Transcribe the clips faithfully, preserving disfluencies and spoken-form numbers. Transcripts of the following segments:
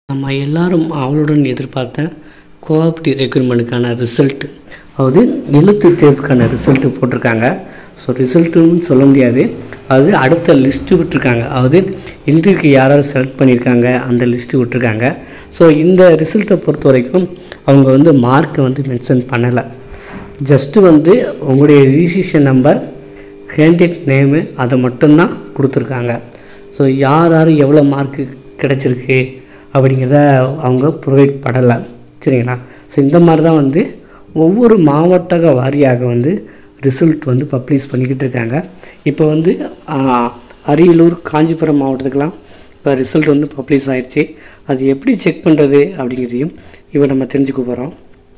நம்ம எல்லாரும் அவளுடன் எதிர்பார்த்த கோஆப்டிவ் ரெக்ரூட்மெண்ட்டுக்கான ரிசல்ட், அதாவது எழுத்து தேர்வுக்கான ரிசல்ட்டு போட்டிருக்காங்க. ஸோ ரிசல்ட்டுன்னு சொல்ல முடியாது, அது அடுத்த லிஸ்ட்டு விட்டுருக்காங்க. அதாவது இன்டர்வியூக்கு யாராவது செலக்ட் பண்ணியிருக்காங்க அந்த லிஸ்ட்டு விட்டுருக்காங்க. ஸோ இந்த ரிசல்ட்டை பொறுத்த வரைக்கும் அவங்க வந்து மார்க்கை வந்து மென்ஷன் பண்ணலை. ஜஸ்ட்டு வந்து உங்களுடைய ரிஜிஸ்ட்ரேஷன் நம்பர், கேண்டிடேட் நேமு அதை மட்டும்தான் கொடுத்துருக்காங்க. ஸோ யார் யார் எவ்வளோ மார்க்கு கிடச்சிருக்கு அப்படிங்கிறத அவங்க ப்ரொவைட் பண்ணலை. சரிங்களா? ஸோ இந்த மாதிரி தான் வந்து ஒவ்வொரு மாவட்ட வாரியாக வந்து ரிசல்ட் வந்து பப்ளிஷ் பண்ணிக்கிட்டு இருக்காங்க. இப்போ வந்து அரியலூர், காஞ்சிபுரம் மாவட்டத்துக்கெலாம் இப்போ ரிசல்ட் வந்து பப்ளிஷ் ஆகிடுச்சு. அது எப்படி செக் பண்ணுறது அப்படிங்கிறதையும் இப்போ நம்ம தெரிஞ்சுக்க போகிறோம்.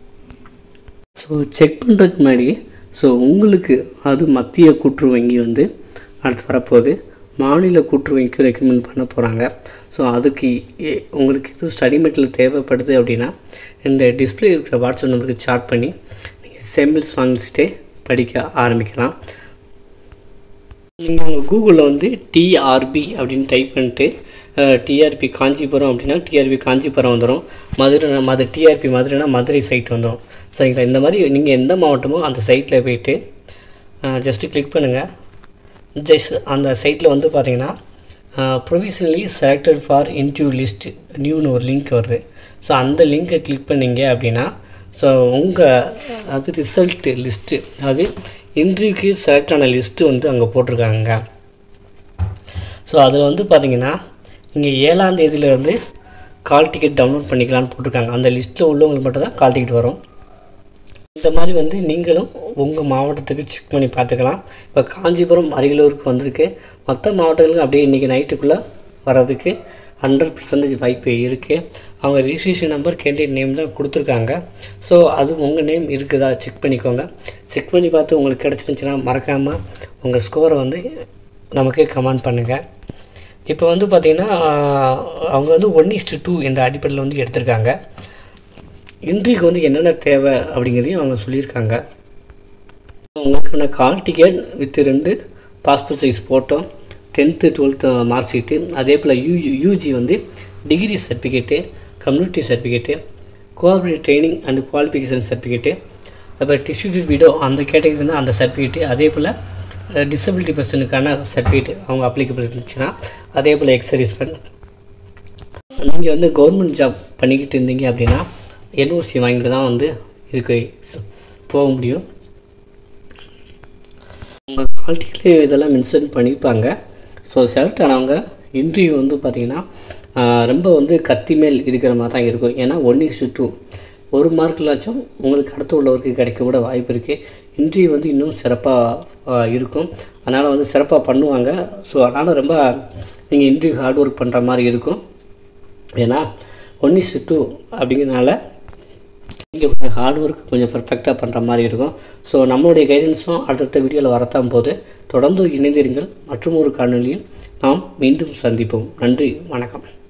ஸோ செக் பண்ணுறதுக்கு முன்னாடி ஸோ உங்களுக்கு அது மத்திய கூட்டுறவு வங்கி வந்து அடுத்து வரப்போகுது, மாநில கூட்டுறவு வங்கிக்கு ரெக்கமெண்ட் பண்ண போகிறாங்க. ஸோ அதுக்கு உங்களுக்கு எதுவும் ஸ்டடி மெட்டீரியல் தேவைப்படுது அப்படின்னா இந்த டிஸ்பிளே இருக்கிற வாட்ஸ்அப் நம்பருக்கு சாட் பண்ணி நீங்கள் சாம்பிள்ஸ் வாங்கிச்சிட்டே படிக்க ஆரம்பிக்கலாம். நீங்கள் உங்கள் கூகுளில் வந்து டிஆர்பி அப்படின்னு டைப் பண்ணிட்டு டிஆர்பி காஞ்சிபுரம் அப்படின்னா டிஆர்பி காஞ்சிபுரம் வந்துடும். மதுரை மது டிஆர்பி மதுரைனா மதுரை சைட் வந்துடும். சரிங்களா? இந்த மாதிரி நீங்கள் எந்த மாவட்டமோ அந்த சைட்டில் போய்ட்டு ஜஸ்ட்டு கிளிக் பண்ணுங்கள். ஜஸ்ட் அந்த சைட்டில் வந்து பார்த்தீங்கன்னா provisionally selected for interview list நியூன்னு ஒரு லிங்க் வருது. ஸோ அந்த லிங்க்கை கிளிக் பண்ணிங்க அப்படின்னா ஸோ உங்கள் அது ரிசல்ட்டு லிஸ்ட்டு, அது இன்டர்வியூக்கு செலக்ட் ஆன லிஸ்ட்டு வந்து அங்கே போட்டிருக்காங்க. ஸோ அதில் வந்து பார்த்திங்கன்னா நீங்கள் ஏழாம் தேதியிலேருந்து கால் டிக்கெட் டவுன்லோட் பண்ணிக்கலான்னு போட்டிருக்காங்க. அந்த லிஸ்ட்டில் உள்ளவங்களுக்கு மட்டும் தான் கால் டிக்கெட் வரும். இந்த மாதிரி வந்து நீங்களும் உங்கள் மாவட்டத்துக்கு செக் பண்ணி பார்த்துக்கலாம். இப்போ காஞ்சிபுரம், அரியலூருக்கு வந்திருக்கு. மற்ற மாவட்டங்களுக்கு அப்படியே இன்றைக்கி நைட்டுக்குள்ளே வர்றதுக்கு ஹண்ட்ரட் பர்சன்டேஜ் வாய்ப்பு இருக்குது. அவங்க ரிஜிஸ்ட்ரேஷன் நம்பர், கேண்டிடேட் நேம் தான் கொடுத்துருக்காங்க. ஸோ அது உங்கள் நேம் இருக்குதா செக் பண்ணிக்கோங்க. செக் பண்ணி பார்த்து உங்களுக்கு கிடச்சிருந்துச்சுன்னா மறக்காமல் உங்கள் ஸ்கோரை வந்து நமக்கு கமெண்ட் பண்ணுங்கள். இப்போ வந்து பார்த்திங்கன்னா அவங்க வந்து ஒன் இஸ்டு டூ என்ற அடிப்படையில் வந்து எடுத்திருக்காங்க. இன்ட்ரிக்கு வந்து என்னென்ன தேவை அப்படிங்கிறதையும் அவங்க சொல்லியிருக்காங்க. உங்களுக்கான கால் டிக்கெட் வித் ரெண்டு passport size photo, tenth twelfth mark sheet, அதே போல் யூ யூஜி வந்து degree certificate, community certificate, cooperative training and qualification certificate, அப்புறம் டிஸ்ட்ரிபியூட் வீடியோ அந்த கேட்டகரியில் அந்த சர்டிஃபிகேட்டு, அதே போல் டிசபிலிட்டி பர்சனுக்கான சர்டிஃபிகேட் அவங்க அப்ளிகபிள் இருந்துச்சுன்னா, அதே போல் எக்ஸர்வீஸ்மெண்ட். நீங்கள் வந்து கவர்மெண்ட் ஜாப் பண்ணிக்கிட்டு இருந்தீங்க அப்படின்னா என்ஓசி வாங்கிட்டு தான் வந்து இதுக்கு போக முடியும். உங்கள் குவாலிட்டியிலே இதெல்லாம் மென்ஷன் பண்ணியிருப்பாங்க. ஸோ செலக்ட் ஆனவங்க இன்டர்வியூ வந்து பார்த்திங்கன்னா ரொம்ப வந்து கத்தி மேல் இருக்கிற மாதிரி தான் இருக்கும். ஏன்னா ஒன் இஸ்டு டூ ஒரு மார்க்லாச்சும் உங்களுக்கு அடுத்து உள்ளவருக்கு கிடைக்க கூட வாய்ப்பு இருக்குது. இன்டர்வியூ வந்து இன்னும் சிறப்பாக இருக்கும், அதனால் வந்து சிறப்பாக பண்ணுவாங்க. ஸோ அதனால் ரொம்ப நீங்கள் இன்டர்வியூ ஹார்ட் ஒர்க் பண்ணுற மாதிரி இருக்கும். ஏன்னா ஒன் இஸ்டு டூ அப்படிங்கிறதுனால நீங்கள் கொஞ்சம் ஹார்ட் ஒர்க் கொஞ்சம் பர்ஃபெக்டாக பண்ணுற மாதிரி இருக்கும். ஸோ நம்மளுடைய கைடன்ஸும் அடுத்தடுத்த வீடியோவில் வரத்தான் போது தொடர்ந்து இணைந்திருங்கள். மற்றும் ஒரு காணொலியில் நாம் மீண்டும் சந்திப்போம். நன்றி, வணக்கம்.